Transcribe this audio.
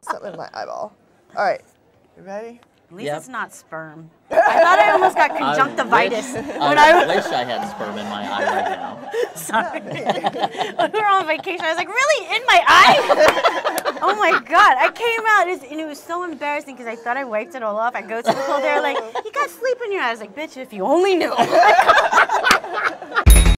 Something in my eyeball. All right, you ready? At least it's not sperm. I thought I almost got conjunctivitis. I wish I had sperm in my eye right now. Sorry. We were on vacation. I was like, really? In my eye? Oh my God. I came out and it was so embarrassing because I thought I wiped it all off. I go to the pool. They're like, you got sleep in your eye. I was like, bitch, if you only knew.